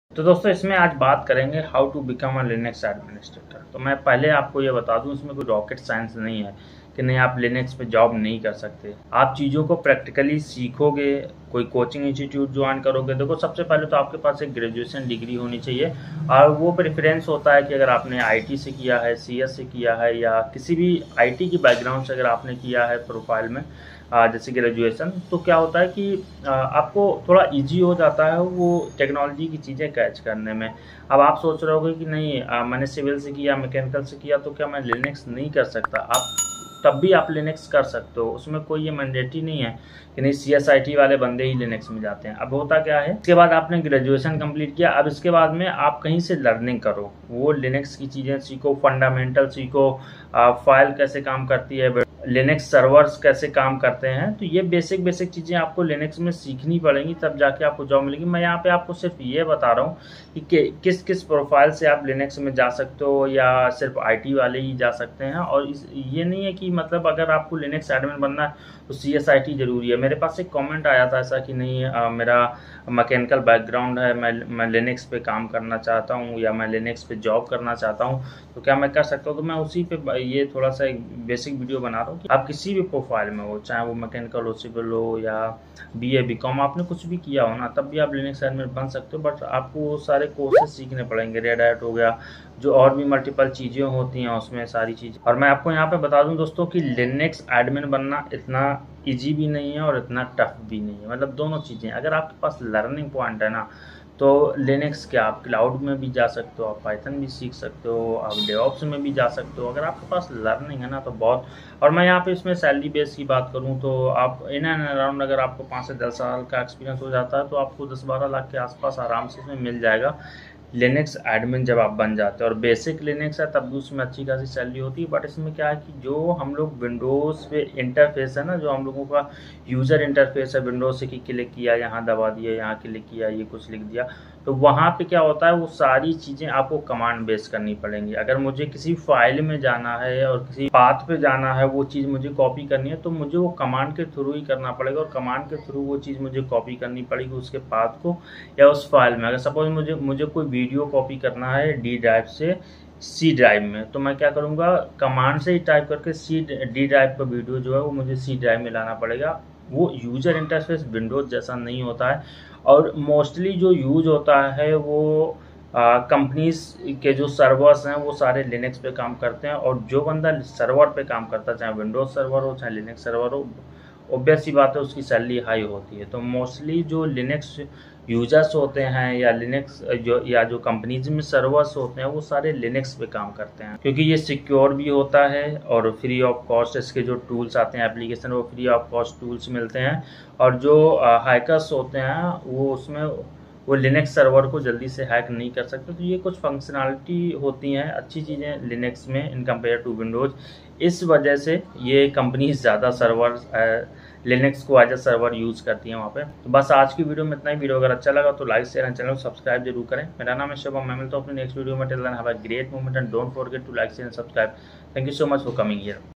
तो दोस्तों इसमें आज बात करेंगे how to become a Linux administrator. तो मैं पहले आपको ये बता दूं, इसमें कोई रॉकेट साइंस नहीं है कि नहीं आप लिनक्स पे जॉब नहीं कर सकते। आप चीज़ों को प्रैक्टिकली सीखोगे, कोई कोचिंग इंस्टीट्यूट ज्वाइन करोगे। देखो सबसे पहले तो आपके पास एक ग्रेजुएशन डिग्री होनी चाहिए और वो प्रेफरेंस होता है कि अगर आपने आईटी से किया है, सीएस से किया है या किसी भी आईटी की बैकग्राउंड से अगर आपने किया है प्रोफाइल में जैसे ग्रेजुएशन, तो क्या होता है कि आपको थोड़ा इजी हो जाता है वो टेक्नोलॉजी की चीज़ें कैच करने में। अब आप सोच रहे होगे कि नहीं मैंने सिविल से किया, मैकेनिकल से किया, तो क्या मैं लिनक्स नहीं कर सकता? आप तब भी आप लिनक्स कर सकते हो, उसमें कोई ये मैंडेटरी नहीं है कि नहीं सीएसआईटी वाले बंदे ही लिनक्स में जाते हैं। अब होता क्या है, इसके बाद आपने ग्रेजुएशन कंप्लीट किया, अब इसके बाद में आप कहीं से लर्निंग करो, वो लिनक्स की चीज़ें सीखो, फंडामेंटल सीखो, फाइल कैसे काम करती है, लिनक्स सर्वर्स कैसे काम करते हैं। तो ये बेसिक बेसिक चीज़ें आपको लिनक्स में सीखनी पड़ेंगी, तब जाके आपको जॉब मिलेगी। मैं यहाँ पे आपको सिर्फ ये बता रहा हूँ कि किस किस प्रोफाइल से आप लिनक्स में जा सकते हो या सिर्फ आईटी वाले ही जा सकते हैं। और ये नहीं है कि मतलब अगर आपको लिनक्स एडमिन बनना है तो सीएसआईटी जरूरी है। मेरे पास एक कमेंट आया था ऐसा कि नहीं मेरा मैकेनिकल बैकग्राउंड है, मैं लिनक्स पे काम करना चाहता हूँ या मैं लिनक्स पे जॉब करना चाहता हूँ, तो क्या मैं कर सकता हूँ? तो मैं उसी पे ये थोड़ा सा एक बेसिक वीडियो बना रहा हूँ कि आप किसी भी प्रोफाइल में हो, चाहे वो मैकेनिकल हो, सिविल हो या बीए बीकॉम, आपने कुछ भी किया हो ना, तब भी आप लिनक्स एडमिन बन सकते हो। बट आपको वो सारे कोर्सेज सीखने पड़ेंगे, रेड हैट हो गया, जो और भी मल्टीपल चीज़ें होती हैं उसमें सारी चीज़। और मैं आपको यहाँ पे बता दूं दोस्तों कि लिनक्स एडमिन बनना इतना इजी भी नहीं है और इतना टफ भी नहीं है, मतलब दोनों चीज़ें। अगर आपके पास लर्निंग पॉइंट है ना, तो लिनक्स क्या आप क्लाउड में भी जा सकते हो, आप पाइथन भी सीख सकते हो, आप डेवऑप्स में भी जा सकते हो, अगर आपके पास लर्निंग है ना तो बहुत। और मैं यहाँ पे इसमें सैलरी बेस की बात करूँ तो आप इन एंड अराउंड अगर आपको 5 से 10 साल का एक्सपीरियंस हो जाता है तो आपको 10-12 लाख के आसपास आराम से इसमें मिल जाएगा लिनक्स एडमिन जब आप बन जाते हैं। और बेसिक लिनक्स है तब भी उसमें अच्छी खासी सैलरी होती है। बट इसमें क्या है कि जो हम लोग विंडोज़ पे इंटरफेस है ना, जो हम लोगों का यूज़र इंटरफेस है, विंडोज से क्लिक किया, यहाँ दबा दिया, यहाँ क्लिक किया, ये कुछ लिख दिया, तो वहाँ पे क्या होता है वो सारी चीज़ें आपको कमांड बेस करनी पड़ेंगी। अगर मुझे किसी फाइल में जाना है और किसी पाथ पे जाना है, वो चीज़ मुझे कॉपी करनी है, तो मुझे वो कमांड के थ्रू ही करना पड़ेगा और कमांड के थ्रू वो चीज़ मुझे कॉपी करनी पड़ेगी उसके पाथ को या उस फाइल में। अगर सपोज मुझे कोई वीडियो कॉपी करना है डी ड्राइव से सी ड्राइव में, तो मैं क्या करूँगा, कमांड से ही टाइप करके डी ड्राइव का वीडियो जो है वो मुझे सी ड्राइव में लाना पड़ेगा। वो यूज़र इंटरफेस विंडोज जैसा नहीं होता है और मोस्टली जो यूज होता है वो कंपनीज के जो सर्वर्स हैं वो सारे लिनक्स पे काम करते हैं। और जो बंदा सर्वर पे काम करता है, चाहे विंडोज सर्वर हो चाहे लिनक्स सर्वर हो, ऑब्वियस सी बात है उसकी सैलरी हाई होती है। तो मोस्टली जो लिनक्स यूजर्स होते हैं या लिनक्स जो कंपनीज में सर्वर्स होते हैं वो सारे लिनक्स पे काम करते हैं, क्योंकि ये सिक्योर भी होता है और फ्री ऑफ कॉस्ट इसके जो टूल्स आते हैं एप्लीकेशन, वो फ्री ऑफ कॉस्ट टूल्स मिलते हैं। और जो हैकर्स होते हैं वो लिनक्स सर्वर को जल्दी से हैक नहीं कर सकते। तो ये कुछ फंक्शनैलिटी होती हैं, अच्छी चीज़ें लिनक्स में इन कंपेयर टू विंडोज़। इस वजह से ये कंपनीज ज़्यादा सर्वर लिनक्स को एज अ सर्वर यूज़ करती हैं वहाँ पे। तो बस आज की वीडियो में इतना ही। वीडियो अगर अच्छा लगा तो लाइक शेयर एंड चैनल को सब्सक्राइब जरूर करें। मेरा नाम है शुभम, मैं मिलता हूँ अपनी नेक्स्ट वीडियो में। Till then have a great moment and don't forget to like share and subscribe. Thank you so much for coming here.